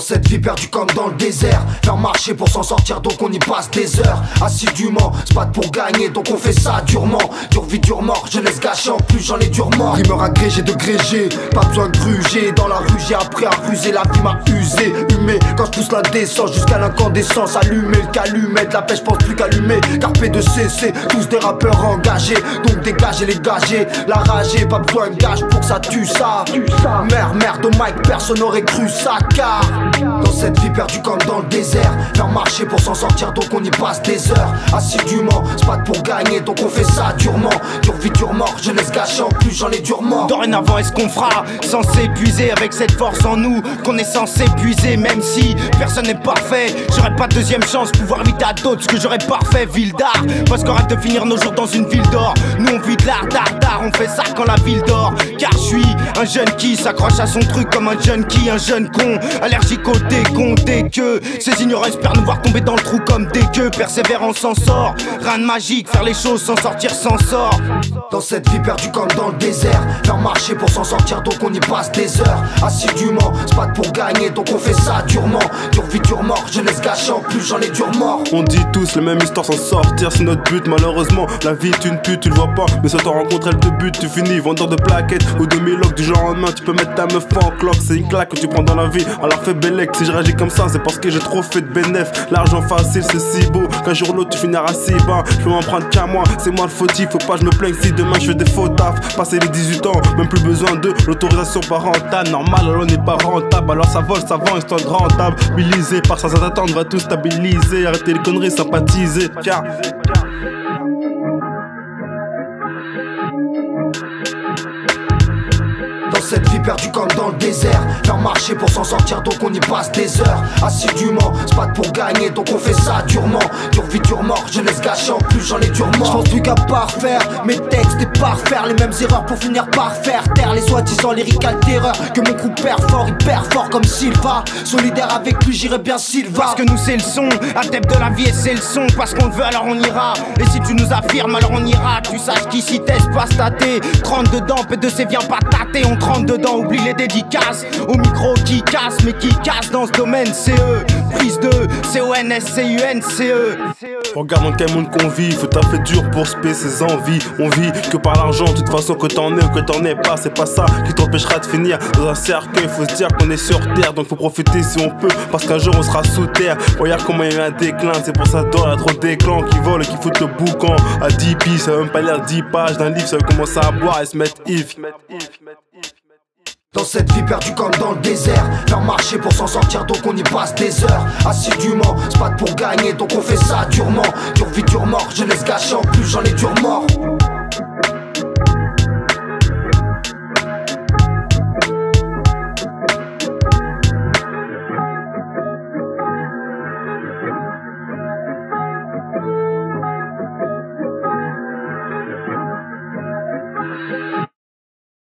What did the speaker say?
cette vie perdue comme dans le désert, faire marcher pour s'en sortir donc on y passe des heures assidûment, c'est pas pour gagner donc on fait ça durement. Dur vie dur mort, jeunesse gâchée en plus j'en ai dur mort. Rimeur agrégé de grégé, pas besoin de gruger. Dans la rue j'ai appris à ruser, la vie m'a usé, humé. Quand je pousse la descente jusqu'à l'incandescence, allumer le calumet, de la pêche pense plus qu'allumer. Carpe de cesser, tous des rappeurs engagés, donc dégagez les gagés. La ragée, pas besoin de gage pour que ça tue ça. Merde au mic, personne n'aurait cru ça car dans cette vie perdue comme dans le désert, faire marcher pour s'en sortir donc on y passe des heures assidûment, c'est pas pour gagner donc on fait ça durement. Dur vie dur mort, jeunesse gâchée en plus j'en ai dur mort. Dorénavant est-ce qu'on fera sans s'épuiser avec cette force en nous qu'on est censé puiser. Même si personne n'est parfait, j'aurais pas de deuxième chance, pouvoir éviter à d'autres ce que j'aurais parfait. Ville d'art, parce qu'on rêve de finir nos jours dans une ville d'or. Nous on vit de l'art, on fait ça quand la ville dort. Car je suis un jeune qui s'accroche à son truc comme un junkie, un jeune con, allergique au décompté que ces ignorants espèrent nous voir tomber dans le trou comme des queues. Persévérance s'en sort, rien de magique, faire les choses sans sortir s'en sort. Dans cette vie perdue comme dans le désert, faire marcher pour s'en sortir donc on y passe des heures assidûment, c'est pas pour gagner donc on fait ça durement. Dur vie dur mort, jeunesse gâchée en plus j'en ai dur mort. On dit tous la même histoire sans sortir, c'est notre but malheureusement. La vie est une pute, tu le vois pas, mais si on t'en rencontre elle te bute. Tu finis vendeur de plaquettes ou de miloc du jour au lendemain. Tu peux mettre ta meuf en cloque, c'est une claque que tu prends dans la vie. Alors fais bellec, si je réagis comme ça c'est parce que j'ai trop fait de bénéf. L'argent facile c'est si beau, qu'un jour l'autre tu finiras si bas. Je peux m'en prendre qu'à moi, c'est moi le fautif. Faut pas que je me plaigne si demain je fais des faux taf. Passer les 18 ans, même plus besoin de l'autorisation parentale. Normal alors on n'est pas rentable, alors ça vole, ça vend, histoire de rentabiliser. Par ça t'attendre, on va tout stabiliser. Arrêtez les conneries, sympathiser car dans cette vie perdue comme dans le désert, faire marcher pour s'en sortir donc on y passe des heures assidûment, c'est pas pour gagner donc on fait ça durement. Dur vie dur mort, jeunesse gâchée en plus j'en ai dur mort. J'pense plus qu'à parfaire mes textes et parfaire les mêmes erreurs pour finir par faire taire les soi-disant lyrical terreur. Que mon groupe perd fort, il perd fort comme Silva. Solidaire avec lui j'irai bien Silva. Parce que nous c'est le son, adepte de la vie et c'est le son. Parce qu'on le veut alors on ira, et si tu nous affirmes alors on ira. Tu saches qu'ici t'es pas staté, 30 dedans, P2C vient pas tâter. On 30 dedans, oublie les dédicaces. Au micro qui casse, mais qui casse dans ce domaine c'est eux. Prise de C-O-N-S-C-U-N-C-E. regarde dans quel monde qu'on vit, faut taffer dur pour se payer ses envies. On vit que par l'argent, de toute façon que t'en aies ou que t'en aies pas, c'est pas ça qui t'empêchera de finir dans un cercueil. Faut se dire qu'on est sur terre, donc faut profiter si on peut, parce qu'un jour on sera sous terre. Regarde comment il y a eu un déclin, c'est pour ça qu'il y a trop de déclans qui volent et qui foutent le boucan à 10 pistes. Ça veut même pas lire 10 pages d'un livre, ça veut commencer à boire et se mettre if. Dans cette vie perdue comme dans le désert, faire marcher pour s'en sortir donc on y passe des heures assidûment, c'est pas pour gagner donc on fait ça durement. Dur vie dur mort, jeunesse gâchée en plus j'en ai dur mort.